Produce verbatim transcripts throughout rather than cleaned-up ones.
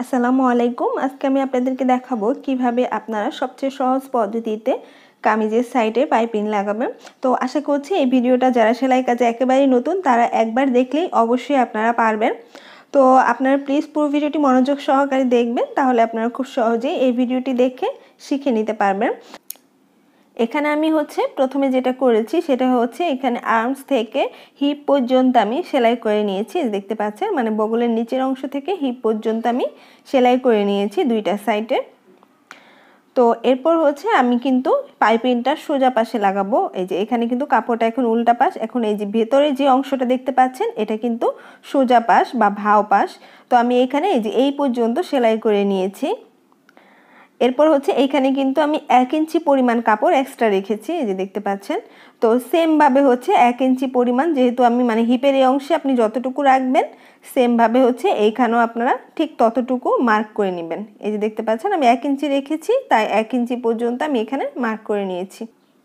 আসসালামু আলাইকুম। আজকে আমি আপনাদেরকে দেখাবো কিভাবে আপনারা সবচেয়ে সহজ পদ্ধতিতে কামিজের সাইডে পাইপিং লাগাবেন। তো আশা করছি এই ভিডিওটা যারা সেলাই কাজে একেবারেই নতুন তারা একবার দেখলেই অবশ্যই আপনারা পারবেন। তো আপনারা প্লিজ পুরো ভিডিওটি মনোযোগ সহকারে দেখবেন, তাহলে আপনারা খুব সহজেই এই ভিডিওটি দেখে শিখে নিতে পারবেন। এখানে আমি হচ্ছে প্রথমে যেটা করেছি সেটা হচ্ছে এখানে আর্মস থেকে হিপ পর্যন্ত আমি সেলাই করে নিয়েছি, দেখতে পাচ্ছেন, মানে বগলের নিচের অংশ থেকে হিপ পর্যন্ত আমি সেলাই করে নিয়েছি দুইটা সাইডে। তো এরপর হচ্ছে আমি কিন্তু পাইপিংটা সোজা পাশে লাগাবো। এই যে এখানে কিন্তু কাপড়টা এখন উল্টা পাশ, এখন এই যে ভেতরে যে অংশটা দেখতে পাচ্ছেন এটা কিন্তু সোজা পাশ বা ভাও পাশ। তো আমি এখানে এই যে এই পর্যন্ত সেলাই করে নিয়েছি। এরপর হচ্ছে এইখানে কিন্তু আমি এক ইঞ্চি পরিমাণ কাপড় এক্সট্রা রেখেছি, এই যে দেখতে পাচ্ছেন। তো সেমভাবে হচ্ছে এক ইঞ্চি পরিমাণ, যেহেতু আমি মানে হিপের এই অংশে আপনি যতটুকু রাখবেন সেমভাবে হচ্ছে এইখানেও আপনারা ঠিক ততটুকু মার্ক করে নেবেন। এই যে দেখতে পাচ্ছেন আমি এক ইঞ্চি রেখেছি, তাই এক ইঞ্চি পর্যন্ত আমি এখানে মার্ক করে নিয়েছি।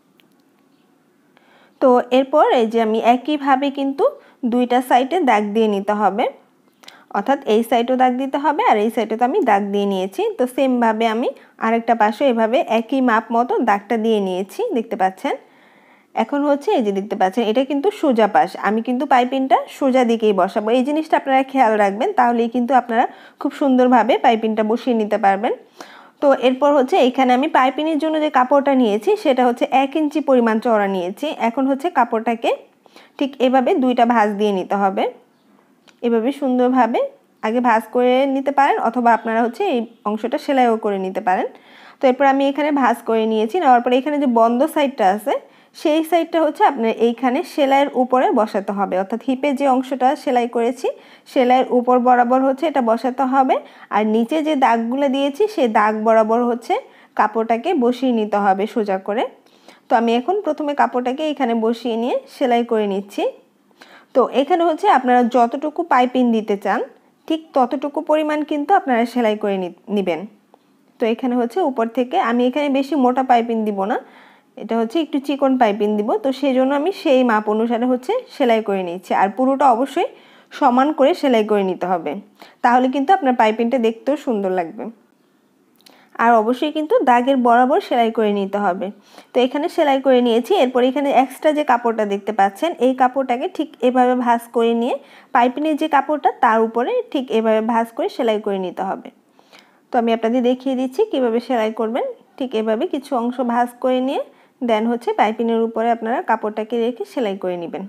তো এরপর এই যে আমি একইভাবে কিন্তু দুইটা সাইডে দাগ দিয়ে নিতে হবে, অর্থাৎ এই সাইডও দাগ দিতে হবে আর এই সাইডে তো আমি দাগ দিয়ে নিয়েছি। তো সেমভাবে আমি আরেকটা পাশে এভাবে একই মাপ মতো দাগটা দিয়ে নিয়েছি, দেখতে পাচ্ছেন। এখন হচ্ছে এই যে দেখতে পাচ্ছেন এটা কিন্তু সোজা পাশ, আমি কিন্তু পাইপিংটা সোজা দিকেই বসাবো। এই জিনিসটা আপনারা খেয়াল রাখবেন, তাহলেই কিন্তু আপনারা খুব সুন্দরভাবে পাইপিংটা বসিয়ে নিতে পারবেন। তো এরপর হচ্ছে এইখানে আমি পাইপিংয়ের জন্য যে কাপড়টা নিয়েছি সেটা হচ্ছে এক ইঞ্চি পরিমাণ চওড়া নিয়েছি। এখন হচ্ছে কাপড়টাকে ঠিক এভাবে দুইটা ভাঁজ দিয়ে নিতে হবে, এভাবে সুন্দরভাবে আগে ভাঁজ করে নিতে পারেন, অথবা আপনারা হচ্ছে এই অংশটা সেলাইও করে নিতে পারেন। তো এরপর আমি এখানে ভাঁজ করে নিয়েছি, নেওয়ার পরে এখানে যে বন্ধ সাইডটা আছে সেই সাইডটা হচ্ছে আপনার এইখানে সেলাইয়ের উপরে বসাতে হবে, অর্থাৎ হিপে যে অংশটা সেলাই করেছি সেলাইয়ের উপর বরাবর হচ্ছে এটা বসাতে হবে। আর নিচে যে দাগগুলো দিয়েছি সেই দাগ বরাবর হচ্ছে কাপড়টাকে বসিয়ে নিতে হবে সোজা করে। তো আমি এখন প্রথমে কাপড়টাকে এখানে বসিয়ে নিয়ে সেলাই করে নিচ্ছি। তো এখানে হচ্ছে আপনারা যতটুকু পাইপিং দিতে চান ঠিক ততটুকু পরিমাণ কিন্তু আপনারা সেলাই করে নেবেন। তো এখানে হচ্ছে উপর থেকে আমি এখানে বেশি মোটা পাইপিং দিব না, এটা হচ্ছে একটু চিকন পাইপিং দিব। তো সেই জন্য আমি সেই মাপ অনুসারে হচ্ছে সেলাই করে নিচ্ছি, আর পুরোটা অবশ্যই সমান করে সেলাই করে নিতে হবে, তাহলে কিন্তু আপনার পাইপিংটা দেখতেও সুন্দর লাগবে। আর অবশ্যই কিন্তু দাগের বরাবর সেলাই করে নিতে হবে। তো এখানে সেলাই করে নিয়েছি। এরপর এখানে এক্সট্রা যে কাপড়টা দেখতে পাচ্ছেন এই কাপড়টাকে ঠিক এভাবে ভাঁজ করে নিয়ে পাইপিংয়ের যে কাপড়টা তার উপরে ঠিক এভাবে ভাঁজ করে সেলাই করে নিতে হবে। তো আমি আপনাদের দেখিয়ে দিচ্ছি কিভাবে সেলাই করবেন। ঠিক এভাবে কিছু অংশ ভাঁজ করে নিয়ে দেন হচ্ছে পাইপিংয়ের উপরে আপনারা কাপড়টাকে রেখে সেলাই করে নেবেন।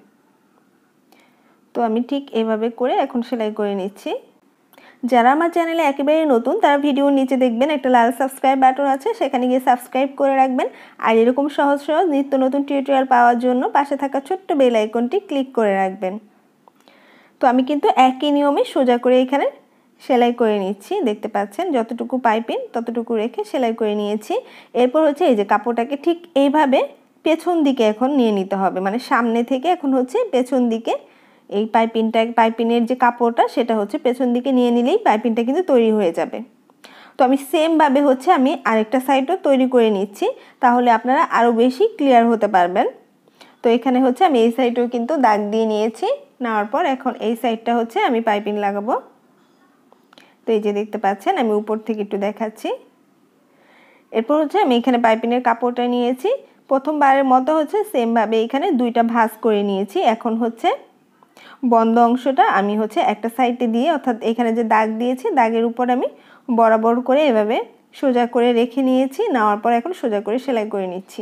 তো আমি ঠিক এভাবে করে এখন সেলাই করে নিচ্ছি। যারা আমার চ্যানেলে একেবারে নতুন তারা ভিডিওর নিচে দেখবেন একটা লাল সাবস্ক্রাইব বাটন আছে, সেখানে গিয়ে সাবস্ক্রাইব করে রাখবেন। আর এরকম সহজ সহজ নিত্য নতুন টিউটোরিয়াল পাওয়ার জন্য পাশে থাকা ছোট্ট বেল আইকনটি ক্লিক করে রাখবেন। তো আমি কিন্তু একই নিয়মে সোজা করে এখানে সেলাই করে নিচ্ছি, দেখতে পাচ্ছেন যতটুকু পাইপিং ততটুকু রেখে সেলাই করে নিয়েছি। এরপর হচ্ছে এই যে কাপড়টাকে ঠিক এইভাবে পেছন দিকে এখন নিয়ে নিতে হবে, মানে সামনে থেকে এখন হচ্ছে পেছন দিকে এই পাইপিংটা পাইপিংয়ের যে কাপড়টা সেটা হচ্ছে পেছন দিকে নিয়ে নিলেই পাইপিংটা কিন্তু তৈরি হয়ে যাবে। তো আমি সেমভাবে হচ্ছে আমি আরেকটা সাইডও তৈরি করে নিচ্ছি, তাহলে আপনারা আরও বেশি ক্লিয়ার হতে পারবেন। তো এখানে হচ্ছে আমি এই সাইডেও কিন্তু দাগ দিয়ে নিয়েছি, নেওয়ার পর এখন এই সাইডটা হচ্ছে আমি পাইপিং লাগাবো। তো এই যে দেখতে পাচ্ছেন আমি উপর থেকে একটু দেখাচ্ছি। এরপর হচ্ছে আমি এখানে পাইপিংয়ের কাপড়টা নিয়েছি, প্রথমবারের মতো হচ্ছে সেমভাবে এখানে দুইটা ভাঁজ করে নিয়েছি। এখন হচ্ছে বন্ধ অংশটা আমি হচ্ছে একটা সাইডে দিয়ে, অর্থাৎ এখানে যে দাগ দিয়েছি দাগের উপর আমি বরাবর করে এভাবে সোজা করে রেখে নিয়েছি, নেওয়ার পর এখন সোজা করে সেলাই করে নিচ্ছি।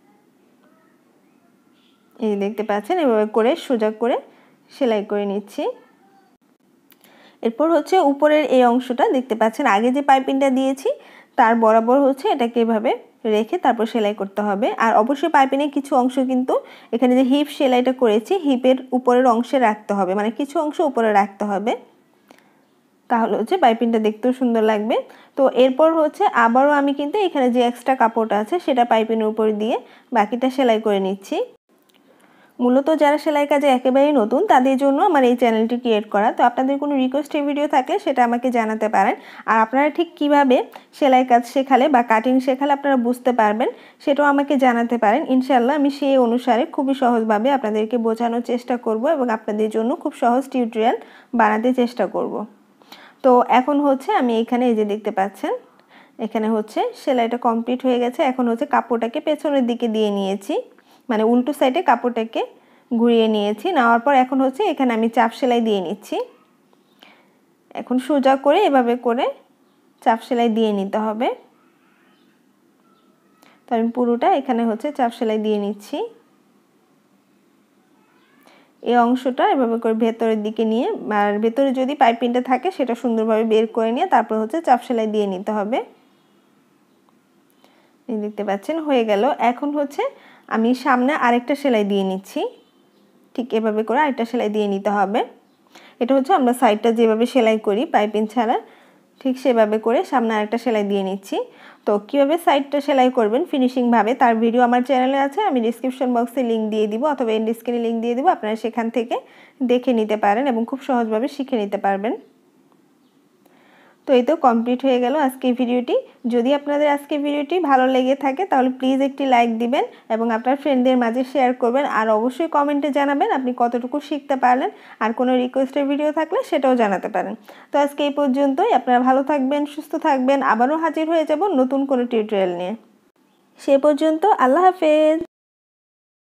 এই দেখতে পাচ্ছেন এভাবে করে সোজা করে সেলাই করে নিচ্ছি। এরপর হচ্ছে উপরের এই অংশটা দেখতে পাচ্ছেন আগে যে পাইপিংটা দিয়েছি তার বরাবর হচ্ছে এটাকে এভাবে রেখে তারপর সেলাই করতে হবে। আর অবশ্যই পাইপিংয়ের কিছু অংশ কিন্তু এখানে যে হিপ সেলাইটা করেছি হিপের উপরের অংশে রাখতে হবে, মানে কিছু অংশ উপরে রাখতে হবে, তাহলে হচ্ছে পাইপিংটা দেখতেও সুন্দর লাগবে। তো এরপর হচ্ছে আবারও আমি কিন্তু এখানে যে এক্সট্রা কাপড়টা আছে সেটা পাইপিংয়ের উপর দিয়ে বাকিটা সেলাই করে নিচ্ছি। মূলত যারা সেলাই কাজে একেবারেই নতুন তাদের জন্য আমার এই চ্যানেলটি ক্রিয়েট করা। তো আপনাদের কোনো রিকোয়েস্টের ভিডিও থাকলে সেটা আমাকে জানাতে পারেন। আর আপনারা ঠিক কিভাবে সেলাই কাজ শেখালে বা কাটিং শেখালে আপনারা বুঝতে পারবেন সেটাও আমাকে জানাতে পারেন। ইনশাআল্লাহ আমি সেই অনুসারে খুবই সহজভাবে আপনাদেরকে বোঝানোর চেষ্টা করব এবং আপনাদের জন্য খুব সহজ টিউটোরিয়াল বানাতে চেষ্টা করব। তো এখন হচ্ছে আমি এখানে এই যে দেখতে পাচ্ছেন এখানে হচ্ছে সেলাইটা কমপ্লিট হয়ে গেছে। এখন হচ্ছে কাপড়টাকে পেছনের দিকে দিয়ে নিয়েছি, মানে উল্টো সাইডে কাপড়টাকে ঘুরিয়ে নিয়েছি। নেওয়ার পর এখন হচ্ছে এখানে আমি চাপ সেলাই দিয়ে নিচ্ছি। এখন সোজা করে এভাবে করে চাপ সেলাই দিয়ে নিতে হবে। তো আমি পুরোটা এখানে হচ্ছে চাপ সেলাই দিয়ে নিচ্ছি। এই অংশটা এভাবে করে ভেতরের দিকে নিয়ে, আর ভেতরে যদি পাইপিংটা থাকে সেটা সুন্দরভাবে বের করে নিয়ে তারপর হচ্ছে চাপ সেলাই দিয়ে নিতে হবে। এই দেখতে পাচ্ছেন হয়ে গেল। এখন হচ্ছে আমি সামনে আরেকটা সেলাই দিয়ে নিচ্ছি। ঠিক এভাবে করে আরেকটা সেলাই দিয়ে নিতে হবে। এটা হচ্ছে আমরা সাইডটা যেভাবে সেলাই করি পাইপিং ছাড়া, ঠিক সেভাবে করে সামনে আরেকটা সেলাই দিয়ে নিচ্ছি। তো কীভাবে সাইডটা সেলাই করবেন ফিনিশিংভাবে তার ভিডিও আমার চ্যানেলে আছে, আমি ডিসক্রিপশন বক্সে লিঙ্ক দিয়ে দিব অথবা এন্ড স্ক্রিনে লিঙ্ক দিয়ে দিব, আপনারা সেখান থেকে দেখে নিতে পারেন এবং খুব সহজভাবে শিখে নিতে পারবেন। তো এই তো কমপ্লিট হয়ে গেল আজকের ভিডিওটি। যদি আপনাদের আজকের ভিডিওটি ভালো লেগে থাকে তাহলে প্লিজ একটি লাইক দিবেন এবং আপনার ফ্রেন্ডদের মাঝে শেয়ার করবেন। আর অবশ্যই কমেন্টে জানাবেন আপনি কতটুকু শিখতে পারলেন, আর কোনো রিকোয়েস্টের ভিডিও থাকলে সেটাও জানাতে পারেন। তো আজকে এই পর্যন্তই। আপনারা ভালো থাকবেন, সুস্থ থাকবেন। আবারও হাজির হয়ে যাব নতুন কোনো টিউটোরিয়াল নিয়ে। সে পর্যন্ত আল্লাহ হাফেজ।